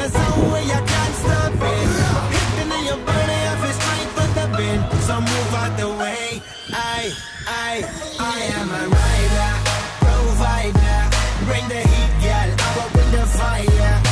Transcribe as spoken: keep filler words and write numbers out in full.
zone where you can't stop it. Hitting in your body, I feel strength with the bend. So move out the way. I, I, I am a rider.